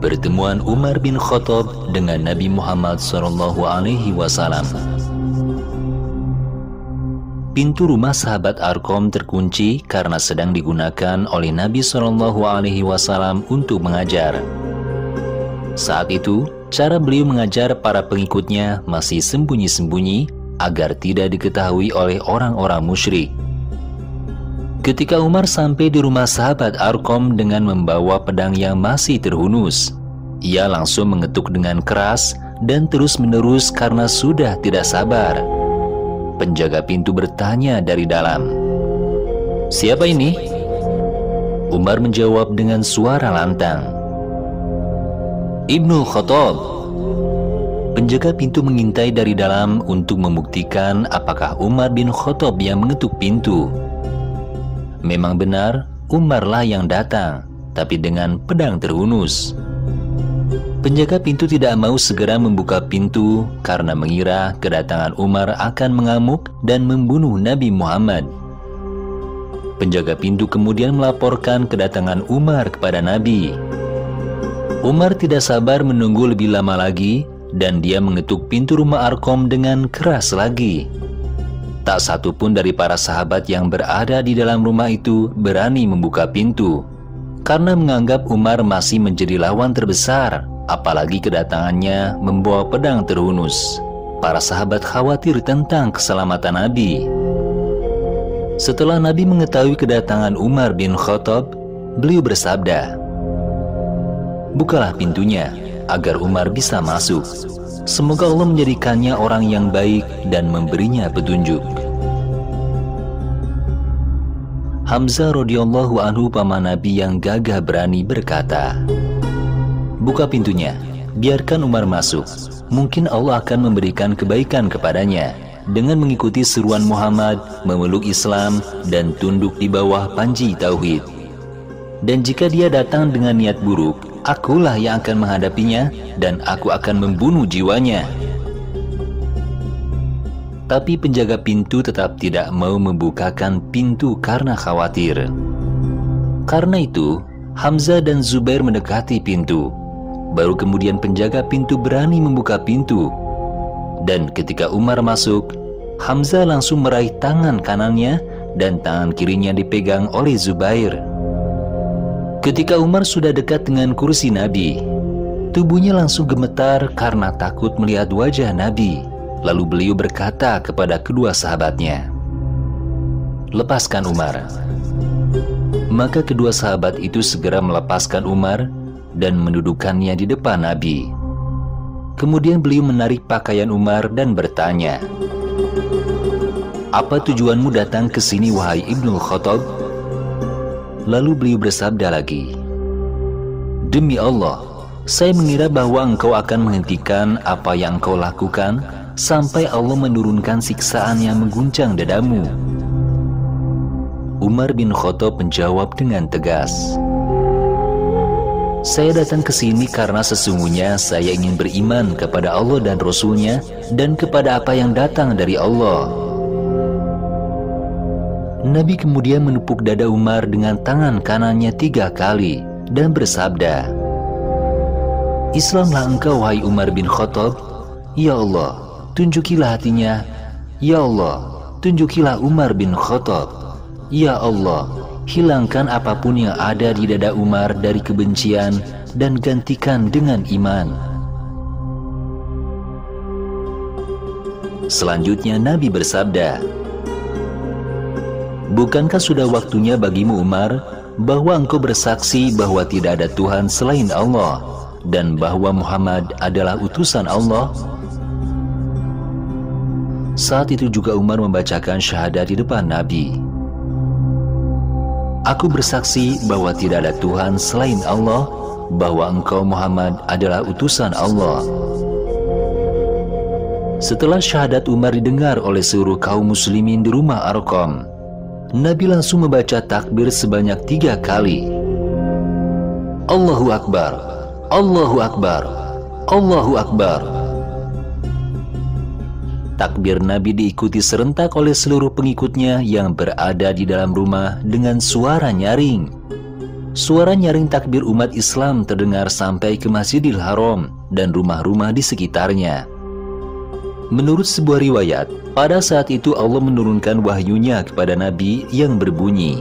Pertemuan Umar bin Khattab dengan Nabi Muhammad SAW. Pintu rumah sahabat Arqam terkunci karena sedang digunakan oleh Nabi SAW untuk mengajar. Saat itu, cara beliau mengajar para pengikutnya masih sembunyi-sembunyi agar tidak diketahui oleh orang-orang musyrik. Ketika Umar sampai di rumah sahabat Arqam dengan membawa pedang yang masih terhunus, ia langsung mengetuk dengan keras dan terus-menerus karena sudah tidak sabar. Penjaga pintu bertanya dari dalam, "Siapa ini?" Umar menjawab dengan suara lantang, "Ibnu Khattab." Penjaga pintu mengintai dari dalam untuk membuktikan apakah Umar bin Khattab yang mengetuk pintu. Memang benar, Umarlah yang datang, tapi dengan pedang terhunus. Penjaga pintu tidak mau segera membuka pintu karena mengira kedatangan Umar akan mengamuk dan membunuh Nabi Muhammad. Penjaga pintu kemudian melaporkan kedatangan Umar kepada Nabi. Umar tidak sabar menunggu lebih lama lagi dan dia mengetuk pintu rumah Arqam dengan keras lagi. Tak satu pun dari para sahabat yang berada di dalam rumah itu berani membuka pintu karena menganggap Umar masih menjadi lawan terbesar, apalagi kedatangannya membawa pedang terhunus. Para sahabat khawatir tentang keselamatan Nabi. Setelah Nabi mengetahui kedatangan Umar bin Khattab, beliau bersabda, "Bukalah pintunya agar Umar bisa masuk. Semoga Allah menjadikannya orang yang baik dan memberinya petunjuk." Hamzah radhiyallahu anhu, paman Nabi yang gagah berani, berkata, "Buka pintunya, biarkan Umar masuk. Mungkin Allah akan memberikan kebaikan kepadanya dengan mengikuti seruan Muhammad, memeluk Islam, dan tunduk di bawah panji tauhid. Dan jika dia datang dengan niat buruk, akulah yang akan menghadapinya dan aku akan membunuh jiwanya." Tapi penjaga pintu tetap tidak mau membukakan pintu karena khawatir. Karena itu, Hamzah dan Zubair mendekati pintu. Baru kemudian penjaga pintu berani membuka pintu. Dan ketika Umar masuk, Hamzah langsung meraih tangan kanannya dan tangan kirinya dipegang oleh Zubair. Ketika Umar sudah dekat dengan kursi Nabi, tubuhnya langsung gemetar karena takut melihat wajah Nabi. Lalu beliau berkata kepada kedua sahabatnya, "Lepaskan Umar." Maka kedua sahabat itu segera melepaskan Umar dan mendudukannya di depan Nabi. Kemudian beliau menarik pakaian Umar dan bertanya, "Apa tujuanmu datang ke sini, wahai Ibnu Khattab?" Lalu beliau bersabda lagi, "Demi Allah, saya mengira bahwa engkau akan menghentikan apa yang engkau lakukan sampai Allah menurunkan siksaan yang mengguncang dadamu." Umar bin Khattab menjawab dengan tegas, "Saya datang ke sini karena sesungguhnya saya ingin beriman kepada Allah dan Rasul-Nya dan kepada apa yang datang dari Allah." Nabi kemudian menepuk dada Umar dengan tangan kanannya 3 kali dan bersabda, "Islamlah engkau, wahai Umar bin Khattab. Ya Allah, tunjukilah hatinya. Ya Allah, tunjukilah Umar bin Khattab. Ya Allah, hilangkan apapun yang ada di dada Umar dari kebencian dan gantikan dengan iman." Selanjutnya Nabi bersabda, "Bukankah sudah waktunya bagimu Umar bahwa engkau bersaksi bahwa tidak ada Tuhan selain Allah dan bahwa Muhammad adalah utusan Allah?" Saat itu juga Umar membacakan syahadat di depan Nabi. "Aku bersaksi bahwa tidak ada Tuhan selain Allah, bahwa engkau Muhammad adalah utusan Allah." Setelah syahadat Umar didengar oleh seluruh kaum muslimin di rumah Arqam, Nabi langsung membaca takbir sebanyak 3 kali. Allahu Akbar, Allahu Akbar, Allahu Akbar. Takbir Nabi diikuti serentak oleh seluruh pengikutnya yang berada di dalam rumah dengan suara nyaring. Suara nyaring takbir umat Islam terdengar sampai ke Masjidil Haram dan rumah-rumah di sekitarnya. Menurut sebuah riwayat, pada saat itu Allah menurunkan wahyunya kepada Nabi yang berbunyi,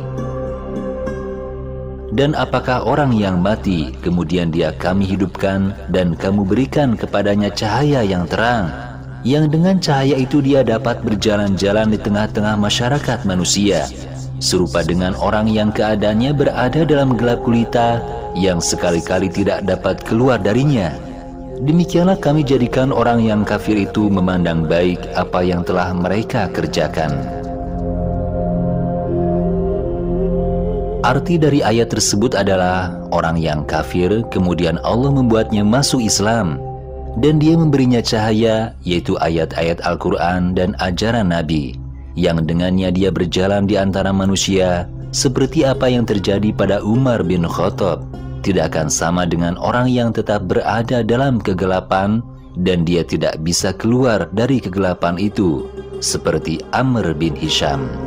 "Dan apakah orang yang mati, kemudian dia kami hidupkan dan kamu berikan kepadanya cahaya yang terang, yang dengan cahaya itu dia dapat berjalan-jalan di tengah-tengah masyarakat manusia, serupa dengan orang yang keadaannya berada dalam gelap gulita yang sekali-kali tidak dapat keluar darinya. Demikianlah kami jadikan orang yang kafir itu memandang baik apa yang telah mereka kerjakan." Arti dari ayat tersebut adalah orang yang kafir kemudian Allah membuatnya masuk Islam dan dia memberinya cahaya, yaitu ayat-ayat Al-Quran dan ajaran Nabi, yang dengannya dia berjalan di antara manusia. Seperti apa yang terjadi pada Umar bin Khattab, tidak akan sama dengan orang yang tetap berada dalam kegelapan dan dia tidak bisa keluar dari kegelapan itu, seperti Amr bin Hisham.